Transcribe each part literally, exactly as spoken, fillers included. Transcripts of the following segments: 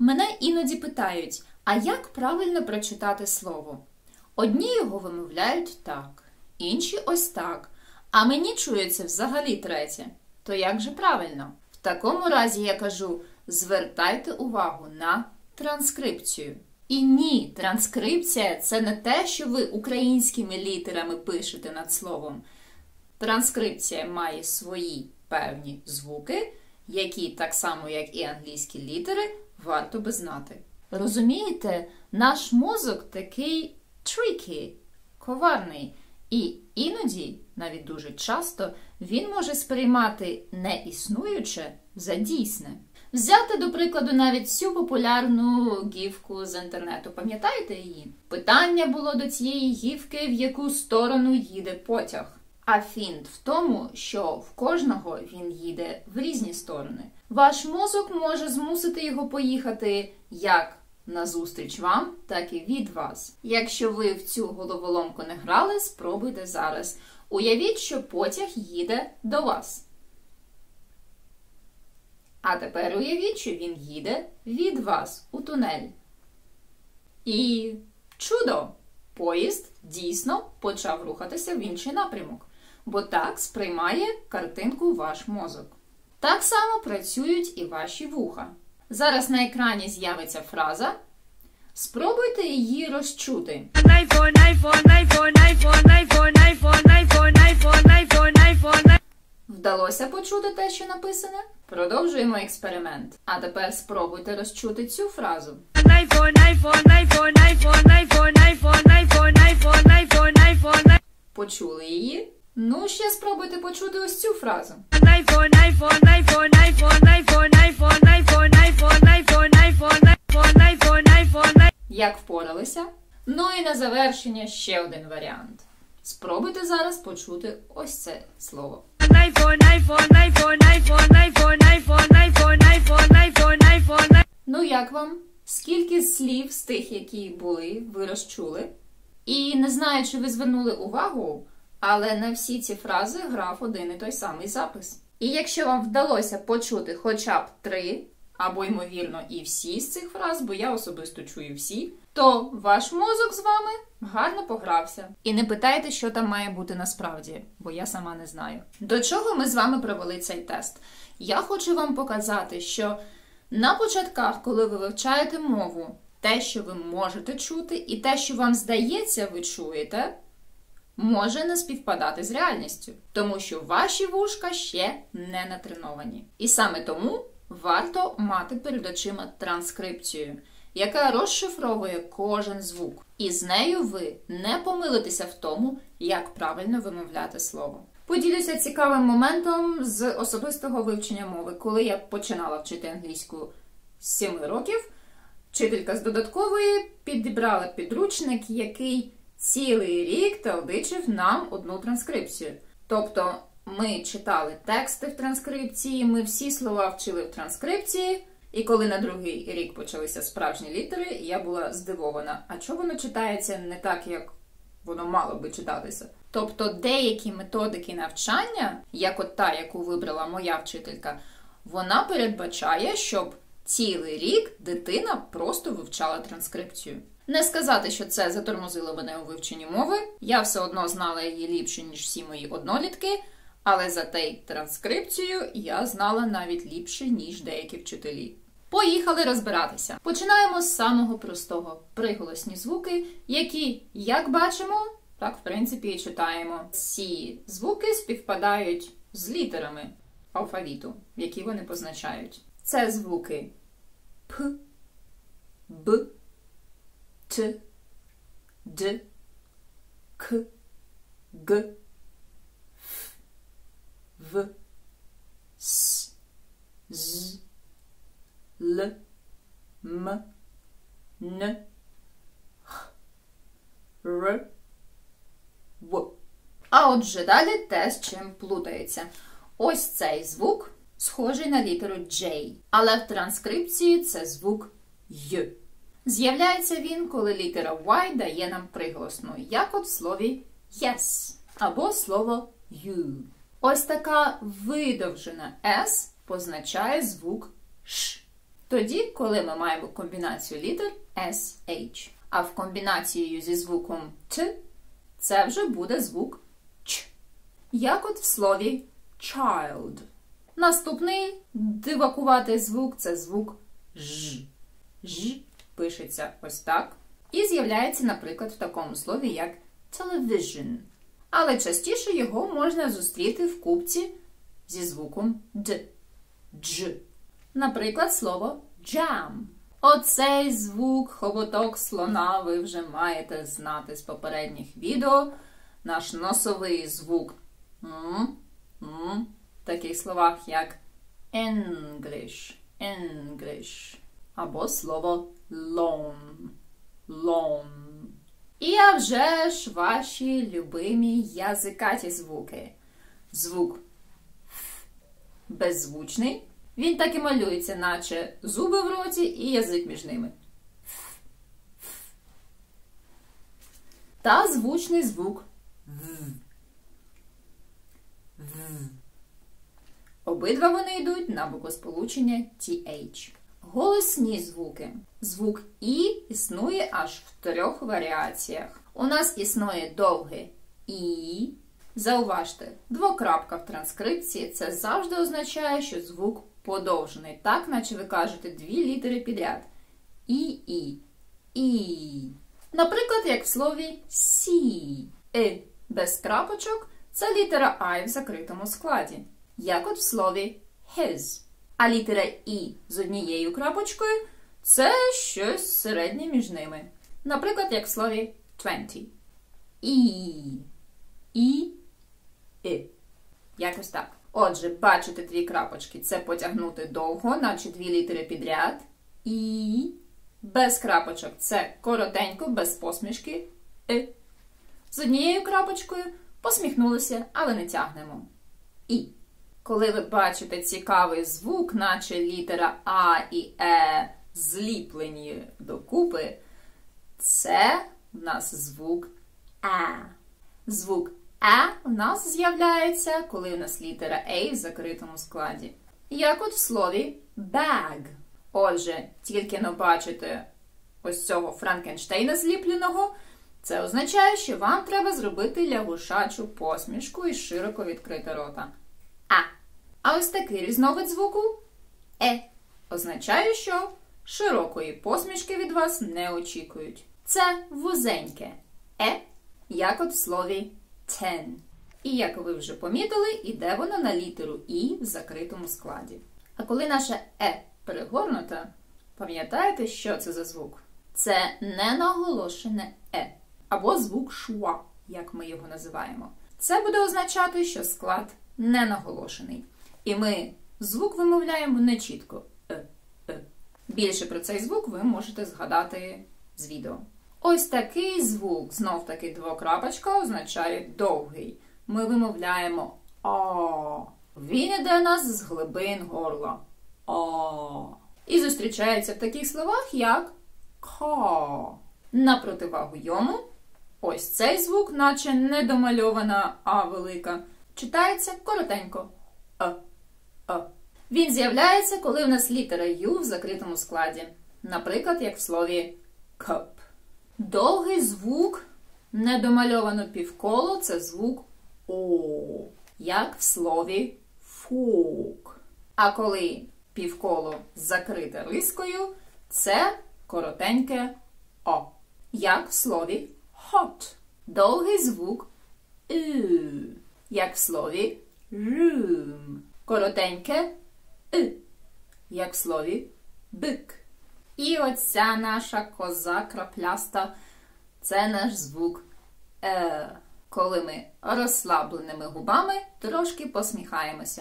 Мене іноді питають, а як правильно прочитати слово? Одні його вимовляють так, інші ось так, а мені чується взагалі третє. То як же правильно? В такому разі я кажу, звертайте увагу на транскрипцію. І ні, транскрипція – це не те, що ви українськими літерами пишете над словом. Транскрипція має свої певні звуки, які, так само як і англійські літери, варто би знати. Розумієте, наш мозок такий tricky, коварний. І іноді, навіть дуже часто, він може сприймати неіснуюче за дійсне. Взяти, до прикладу, навіть цю популярну гіфку з інтернету. Пам'ятаєте її? Питання було до цієї гіфки, в яку сторону їде потяг. А фінт в тому, що в кожного він їде в різні сторони. Ваш мозок може змусити його поїхати як назустріч вам, так і від вас. Якщо ви в цю головоломку не грали, спробуйте зараз. Уявіть, що потяг їде до вас. А тепер уявіть, що він їде від вас у тунель. І чудо! Поїзд дійсно почав рухатися в інший напрямок, бо так сприймає картинку ваш мозок. Так само працюють і ваші вуха. Зараз на екрані з'явиться фраза. Спробуйте її розчути. Вдалося почути те, що написане? Продовжуємо експеримент. А тепер спробуйте розчути цю фразу. Почули її? Ну, ще спробуйте почути ось цю фразу. Як впоралися? Ну і на завершення ще один варіант. Спробуйте зараз почути ось це слово. Ну як вам? Скільки слів з тих, які були, ви розчули? І не знаю, чи ви звернули увагу, але на всі ці фрази грав один і той самий запис. І якщо вам вдалося почути хоча б три, або, ймовірно, і всі з цих фраз, бо я особисто чую всі, то ваш мозок з вами гарно погрався. І не питайте, що там має бути насправді, бо я сама не знаю. До чого ми з вами провели цей тест? Я хочу вам показати, що на початках, коли ви вивчаєте мову, те, що ви можете чути, і те, що вам здається, ви чуєте, може не співпадати з реальністю. Тому що ваші вушка ще не натреновані. І саме тому варто мати перед очима транскрипцію, яка розшифровує кожен звук. І з нею ви не помилитеся в тому, як правильно вимовляти слово. Поділюся цікавим моментом з особистого вивчення мови. Коли я починала вчити англійську з семи років, вчителька з додаткової підібрала підручник, який цілий рік талдичив нам одну транскрипцію. Тобто ми читали тексти в транскрипції, ми всі слова вчили в транскрипції, і коли на другий рік почалися справжні літери, я була здивована, а чого воно читається не так, як воно мало би читатися. Тобто деякі методики навчання, як от та, яку вибрала моя вчителька, вона передбачає, щоб цілий рік дитина просто вивчала транскрипцію. Не сказати, що це затормозило мене у вивченні мови, я все одно знала її ліпше, ніж всі мої однолітки, але зате й транскрипцію я знала навіть ліпше, ніж деякі вчителі. Поїхали розбиратися. Починаємо з самого простого. Приголосні звуки, які, як бачимо, так в принципі і читаємо. Ці звуки співпадають з літерами алфавіту, які вони позначають. Це звуки П, Б, Т, Д, К, Г, Ф, В, С, З, Л, М, Н, Х, Р, В. А отже, далі те, з чим плутається. Ось цей звук схожий на літеру J, але в транскрипції це звук Й. З'являється він, коли літера Y дає нам приголосну, як от в слові yes, або слово you. Ось така видовжена S позначає звук Ш. Тоді, коли ми маємо комбінацію літер ес ейч. А в комбінацією зі звуком Т це вже буде звук Ч. Як от в слові child. Наступний дивакуватий звук – це звук Ж. Ж пишеться ось так. І з'являється, наприклад, в такому слові, як television. Але частіше його можна зустріти в купці зі звуком Д. Дж. Наприклад, слово jam. Оцей звук, хоботок слона, ви вже маєте знати з попередніх відео. Наш носовий звук М, М, в таких словах, як English, English. Або слово lawn, lawn. І а вже ж ваші любимі язикаті звуки. Звук Ф беззвучний. Він так і малюється, наче зуби в роті і язик між ними. Ф, Ф. Та звучний звук В. В. Обидва вони йдуть на буквосполучення ті ейч. Голосні звуки. Звук І існує аж в трьох варіаціях. У нас існує довге І. Зауважте, двокрапка в транскрипції – це завжди означає, що звук подовжений. Так, наче ви кажете дві літери підряд. І-І. І. Наприклад, як в слові сі. И без крапочок – це літера I в закритому складі. Як от в слові his. А літера І з однією крапочкою – це щось середнє між ними. Наприклад, як в слові twenty. І. І. І. Якось так. Отже, бачите дві крапочки. Це потягнути довго, наче дві літери підряд. І. Без крапочок – це коротенько, без посмішки. І. З однією крапочкою посміхнулися, але не тягнемо. І. Коли ви бачите цікавий звук, наче літера А і Е зліплені докупи, це в нас звук А. Звук А в нас з'являється, коли у нас літера А в закритому складі. Як от в слові bag. Отже, тільки не бачите ось цього Франкенштейна зліпленого, це означає, що вам треба зробити лягушачу посмішку і широко відкрити рота. А. А ось такий різновид звуку Е означає, що широкої посмішки від вас не очікують. Це вузеньке Е, як от в слові ten. І, як ви вже помітили, іде воно на літеру І в закритому складі. А коли наше Е перегорнуте, пам'ятаєте, що це за звук? Це ненаголошене Е, або звук шва, як ми його називаємо. Це буде означати, що склад ненаголошений. І ми звук вимовляємо не чітко. Е, е. Більше про цей звук ви можете згадати з відео. Ось такий звук, знов-таки двокрапочка, означає довгий. Ми вимовляємо А. Він іде нас з глибин горла. А. І зустрічається в таких словах, як ка. На противагу йому, ось цей звук, наче недомальована А велика, читається коротенько. А. А. Він з'являється, коли в нас літера Ю в закритому складі. Наприклад, як в слові cup. Довгий звук, недомальовано півколо, це звук О, як в слові folk. А коли півколо закрите рискою, це коротеньке О, як в слові hot. Довгий звук Ü, як в слові room. Коротеньке И, як в слові бик. І оця наша коза крапляста – це наш звук Е, коли ми розслабленими губами трошки посміхаємося.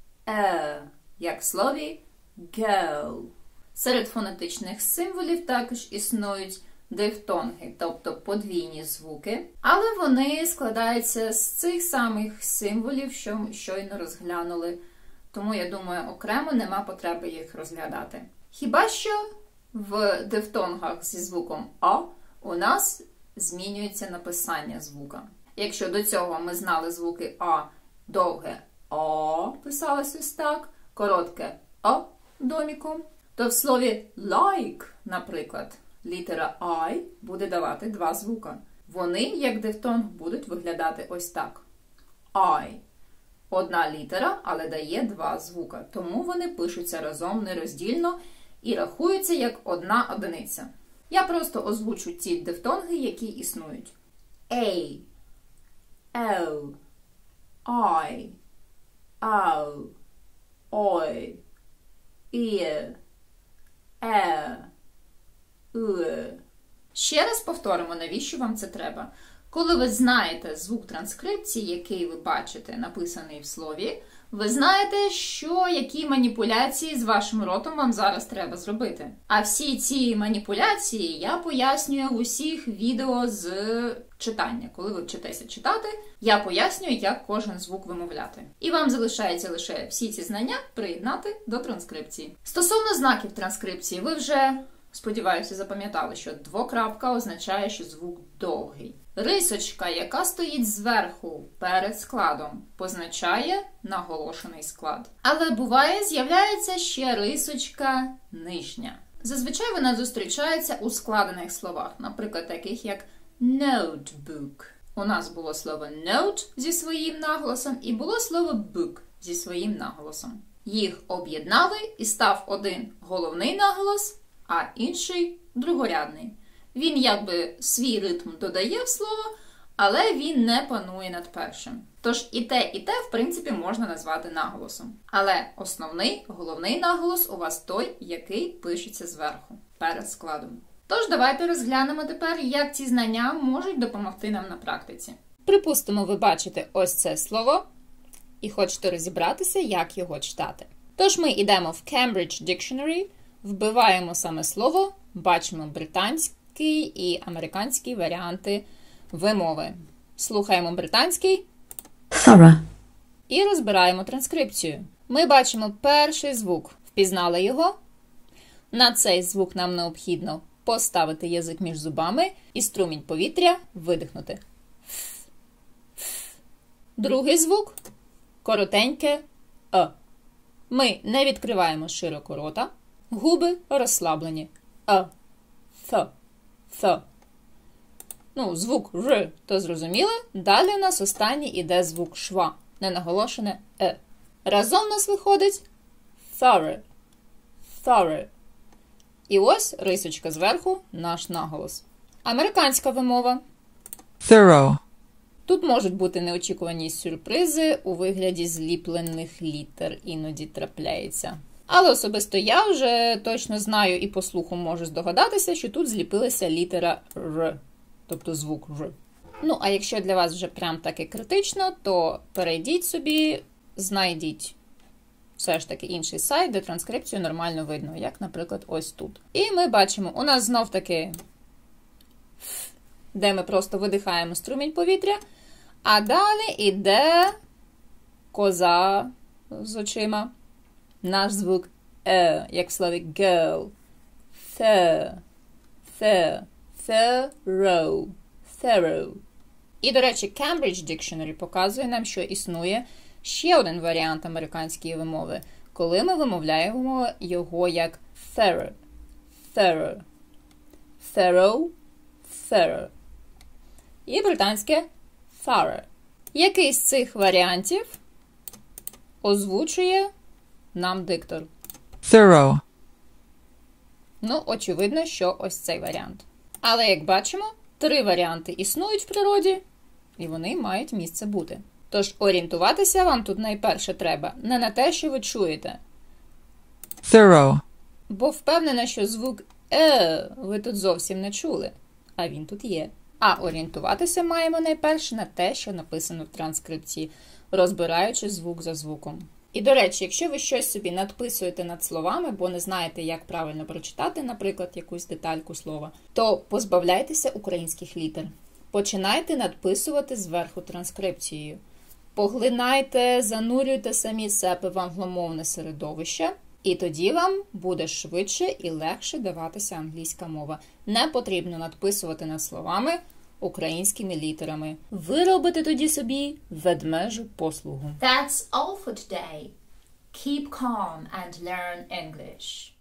Е, як в слові girl. Серед фонетичних символів також існують дифтонги, тобто подвійні звуки, але вони складаються з цих самих символів, що ми щойно розглянули. Тому, я думаю, окремо нема потреби їх розглядати. Хіба що в дифтонгах зі звуком А у нас змінюється написання звука. Якщо до цього ми знали звуки А, довге А писалось ось так, коротке А доміком, То в слові like, наприклад, літера I буде давати два звука. Вони, як дифтонг, будуть виглядати ось так. I. Одна літера, але дає два звука. Тому вони пишуться разом нероздільно і рахуються як одна одиниця. Я просто озвучу ті дифтонги, які існують. A, L, I, L, Ой, Іє, Е, Уе. Ще раз повторимо, навіщо вам це треба. Коли ви знаєте звук транскрипції, який ви бачите, написаний в слові, ви знаєте, що які маніпуляції з вашим ротом вам зараз треба зробити. А всі ці маніпуляції я пояснюю в усіх відео з читання. Коли ви вчитеся читати, я пояснюю, як кожен звук вимовляти. І вам залишається лише всі ці знання приєднати до транскрипції. Стосовно знаків транскрипції, ви вже, сподіваюся, запам'ятали, що двокрапка означає, що звук довгий. Рисочка, яка стоїть зверху перед складом, позначає наголошений склад. Але буває, з'являється ще рисочка нижня. Зазвичай вона зустрічається у складених словах, наприклад, таких як notebook. У нас було слово note зі своїм наголосом і було слово book зі своїм наголосом. Їх об'єднали і став один головний наголос, а інший другорядний. Він якби свій ритм додає в слово, але він не панує над першим. Тож і те, і те, в принципі, можна назвати наголосом. Але основний, головний наголос у вас той, який пишеться зверху, перед складом. Тож давайте розглянемо тепер, як ці знання можуть допомогти нам на практиці. Припустимо, ви бачите ось це слово і хочете розібратися, як його читати. Тож ми йдемо в Cambridge Dictionary, вбиваємо саме слово, бачимо британське, і американські варіанти вимови. Слухаємо британський thorough і розбираємо транскрипцію. Ми бачимо перший звук. Впізнали його? На цей звук нам необхідно поставити язик між зубами і струмінь повітря видихнути. Другий звук – коротеньке «е». Ми не відкриваємо широко рота, губи розслаблені. «Е», «th», «th». Ну, звук «р» то зрозуміло. Далі у нас останній іде звук шва, ненаголошене «е». Разом у нас виходить «thorough», «thorough». І ось рисочка зверху – наш наголос. Американська вимова. thorough. Тут можуть бути неочікувані сюрпризи у вигляді зліплених літер, іноді трапляється. Але особисто я вже точно знаю і по слуху можу здогадатися, що тут зліпилася літера «р», тобто звук «р». Ну, а якщо для вас вже прям таки критично, то перейдіть собі, знайдіть все ж таки інший сайт, де транскрипцію нормально видно, як, наприклад, ось тут. І ми бачимо, у нас знов-таки, де ми просто видихаємо струмінь повітря, а далі іде коза з очима. Наш звук «е», як в слові girl. «Th», «th», «thorough», «thorough». І, до речі, Cambridge Dictionary показує нам, що існує ще один варіант американської вимови, коли ми вимовляємо його як «thorough», «thorough», «thorough», «thorough». І британське «thorough». Який з цих варіантів озвучує нам диктор? Thorough. Ну, очевидно, що ось цей варіант. Але, як бачимо, три варіанти існують в природі, і вони мають місце бути. Тож орієнтуватися вам тут найперше треба не на те, що ви чуєте. Thorough. Бо впевнена, що звук «е» ви тут зовсім не чули, а він тут є. А орієнтуватися маємо найперше на те, що написано в транскрипції, розбираючи звук за звуком. І, до речі, якщо ви щось собі надписуєте над словами, бо не знаєте, як правильно прочитати, наприклад, якусь детальку слова, то позбавляйтеся українських літер. Починайте надписувати зверху транскрипцією. Поглинайте, занурюйте самі себе в англомовне середовище, і тоді вам буде швидше і легше даватися англійська мова. Не потрібно надписувати над словами українськими літерами. Ви робите тоді собі ведмежу послугу. That's all for today. Keep calm and learn English.